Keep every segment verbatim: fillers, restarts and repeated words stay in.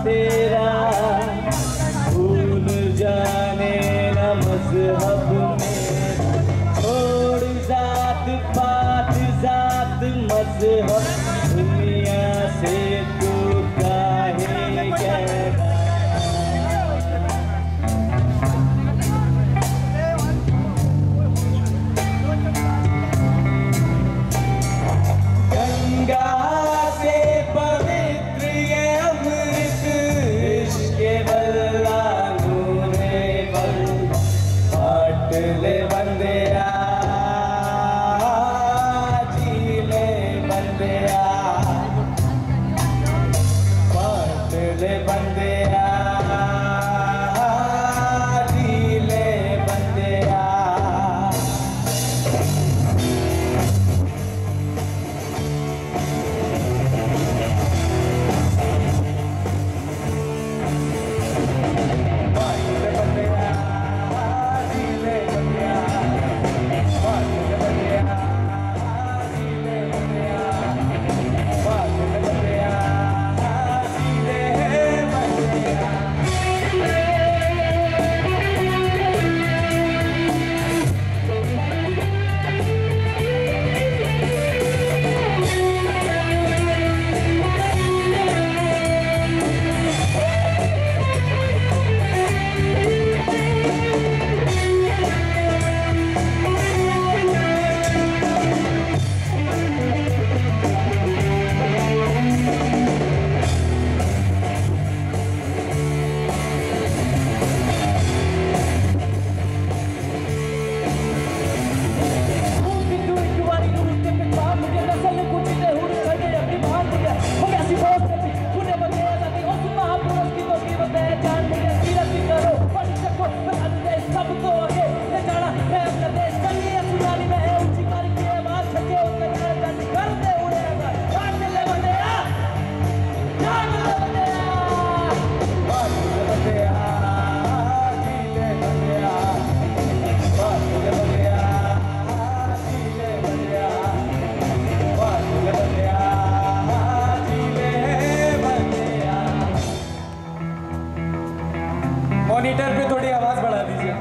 तेरा भूल जाने न मज़हब में छोड़ जात पात जात मज़हब दुनिया से तू काहे गया मॉनिटर पे थोड़ी आवाज बढ़ा दीजिए।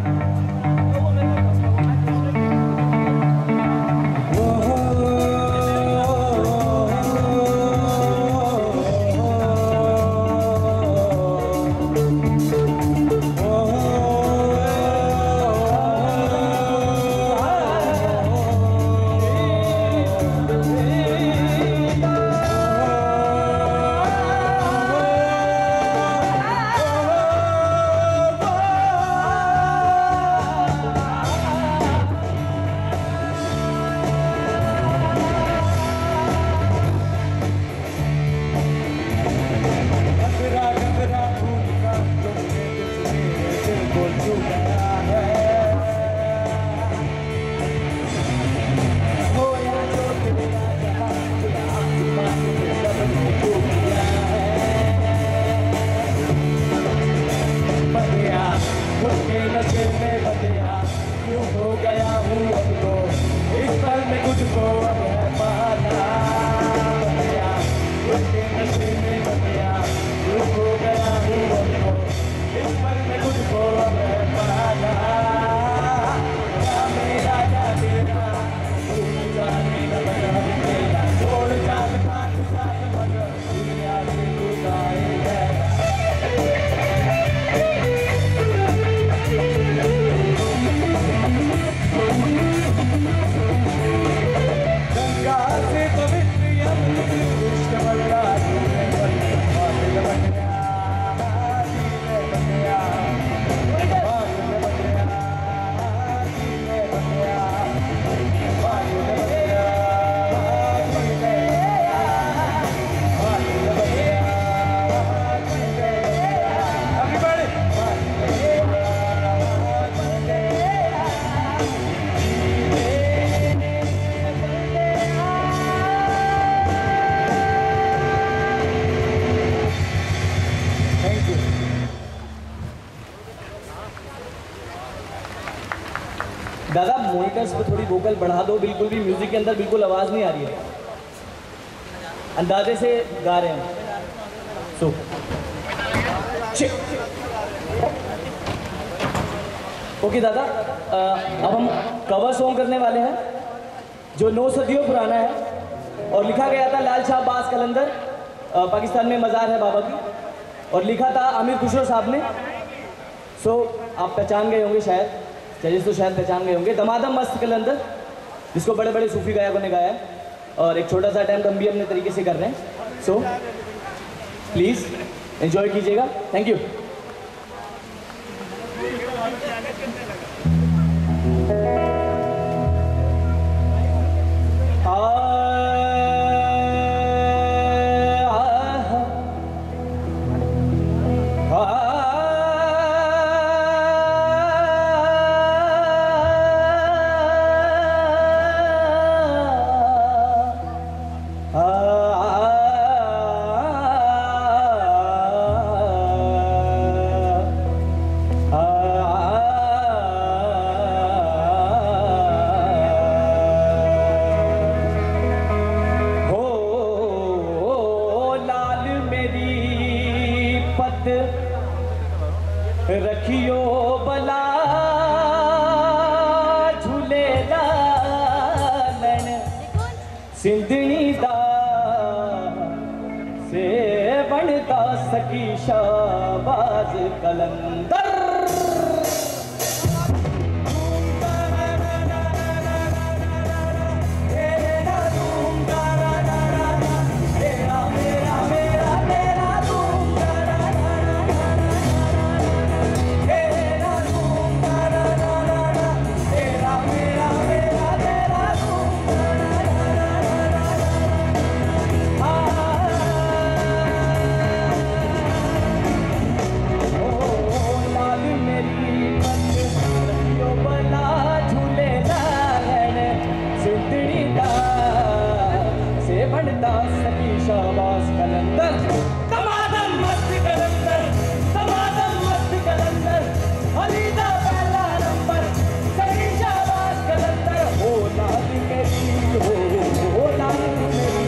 दादा मॉनिटर्स पे थोड़ी वोकल बढ़ा दो, बिल्कुल भी म्यूजिक के अंदर बिल्कुल आवाज नहीं आ रही है, अंदाजे से गा रहे हैं। सो ओके दादा, आ, अब हम कवर सॉन्ग करने वाले हैं जो नौ सदियों पुराना है और लिखा गया था लाल शाह अब्बास कलंदर, आ, पाकिस्तान में मज़ार है बाबा की, और लिखा था आमिर खुसरो साहब ने। सो आप पहचान गए होंगे शायद, जजेस तो शायद पहचान गए होंगे। दमादम मस्त कलंदर, जिसको बड़े बड़े सूफी गायकों ने गाया है, और एक छोटा सा अटैम्प्ट हम भी अपने तरीके से कर रहे हैं। सो प्लीज़ एंजॉय कीजिएगा। Thank you. रखियो बला झूले लालन सिंधनी दा से बनता सकी शाहबाज कलंदर। शाहबाज कलंदर दमादम मस्त कलंदर, दमादम मस्त कलंदर, अलीदा पहला नंबर सही शाहबाज कलंदर। हो लाल मेरी हो, हो लाल मेरी।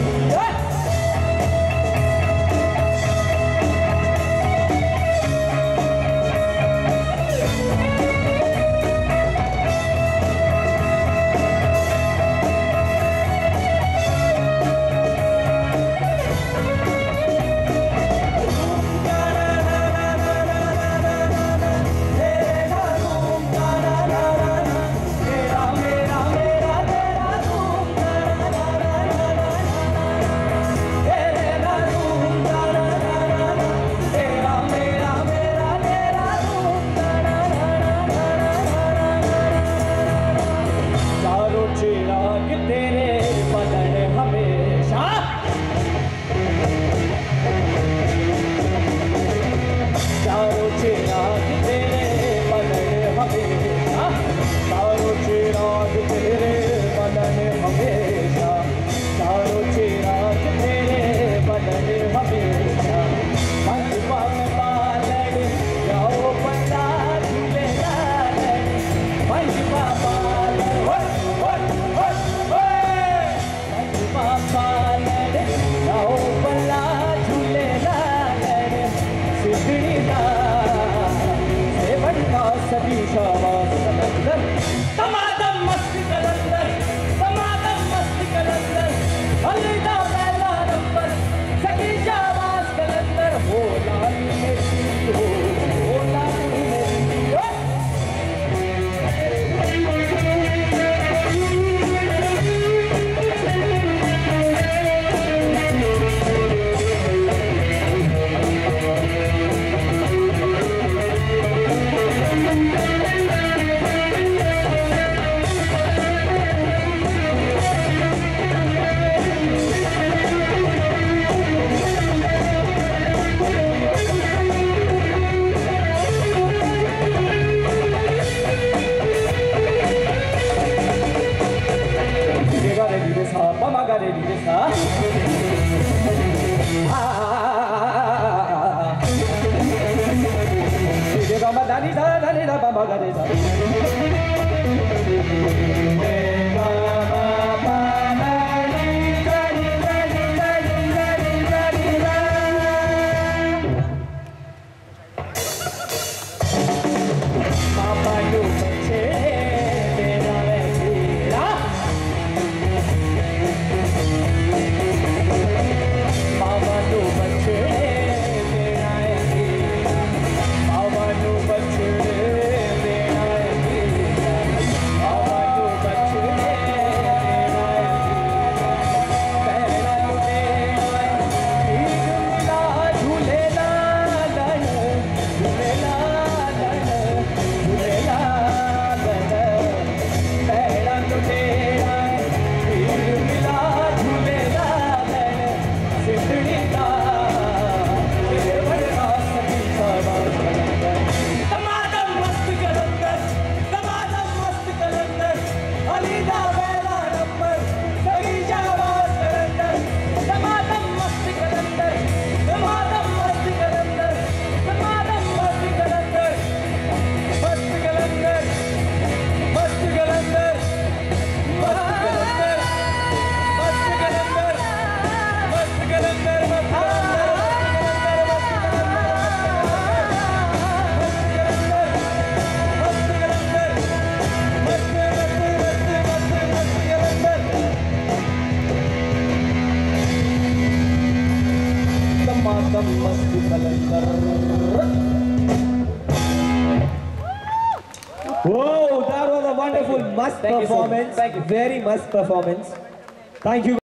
Whoa, that was a wonderful, must Thank you so much. performance. Thank you. Very must performance. Thank you.